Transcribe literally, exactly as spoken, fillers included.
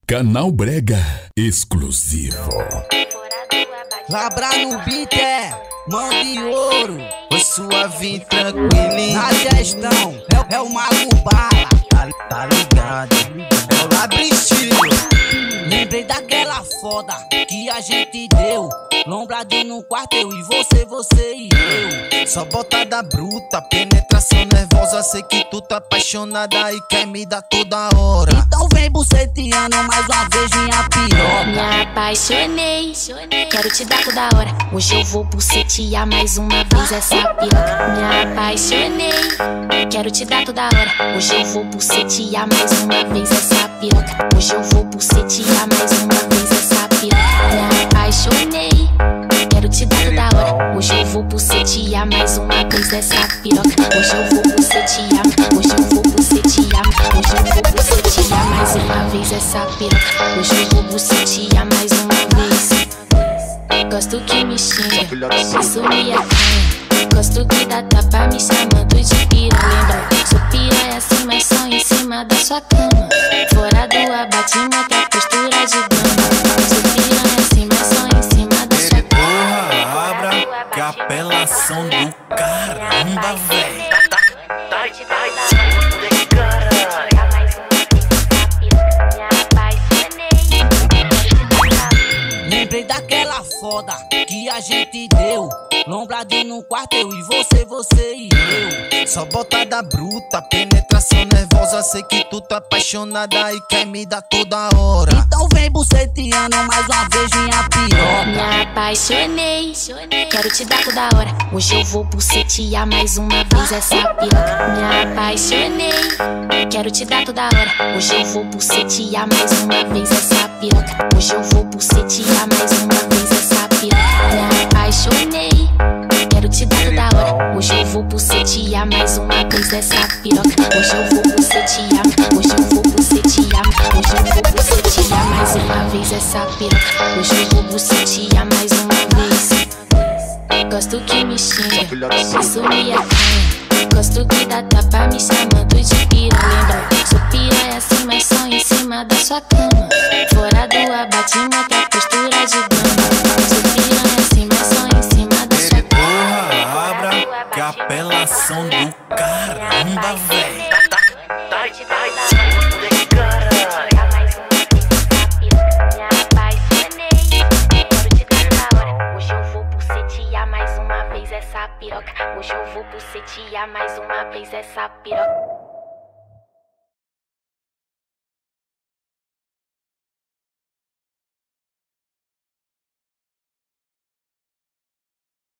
Canal Brega exclusivo. Labra no beat é mão de ouro, foi suave, tranquilo. na gestão é, é o Mago Bala. Tá, tá ligado? É o Labra estilo. Lembrei daquela foda que a gente deu, lombrado no quarto, eu e você, você e eu. Só botada bruta, penetração nervosa. Sei que tu tá apaixonada e quer me dar toda hora. Então vem buceteando mais uma vez minha piroca. Me apaixonei, quero te dar toda hora. Hoje eu vou bucetear mais uma vez essa piroca. Me apaixonei, quero te dar toda hora. Hoje eu vou bucetear mais uma vez essa piroca. Hoje eu vou bucetear mais uma vez essa piroca. Me apaixonei, quero te dar toda hora. Hoje eu vou bucetear mais uma vez essa piroca. Hoje eu vou bucetear, hoje eu vou bucetear, hoje eu vou bucetear mais uma vez essa piroca. Hoje eu vou bucetear mais uma vez. Gosto que me xinga, isso me acanha. Gosto que dá tapa me chamando de pira. Lembra, sou piranha assim, mas só em cima da sua cama. Fora do abate, mostra a postura de dama. Sou piranha assim, mas só em cima da sua cama. Porra, Abra, que apelação do caramba, véi. Lembrei daquela foda que a gente deu, lombrado no quarto, eu e você, você e eu. Só botada bruta, penetração nervosa. Sei que tu tá apaixonada e quer me dar toda hora. Então vem buceteando mais uma vez minha piroca. Me apaixonei, quero te dar toda hora. Hoje eu vou bucetear mais uma vez essa piroca. Me apaixonei, quero te dar toda hora. Hoje eu vou bucetear mais uma vez essa piroca. Hoje eu vou bucetear mais uma vez essa piroca. Me apaixonei, quero te dar toda hora. Hoje eu vou bucetear mais uma vez essa piroca. Hoje eu vou bucetear, hoje eu vou bucetear, hoje eu vou bucetear mais uma vez essa piroca. Hoje eu vou bucetear mais uma vez. Gosto que me xinga, isso me acanha. Gosto que dá tapa me chamando de pira. Lembra, sou piranha assim, mas só em cima da sua cama. Fora do abate, mostra a postura de dama. Sou piranha assim, mas só em cima da sua cama. Porra, Abra, que apelação do caramba, véi. Essa piroca. Hoje eu vou bucetear mais uma vez essa piroca.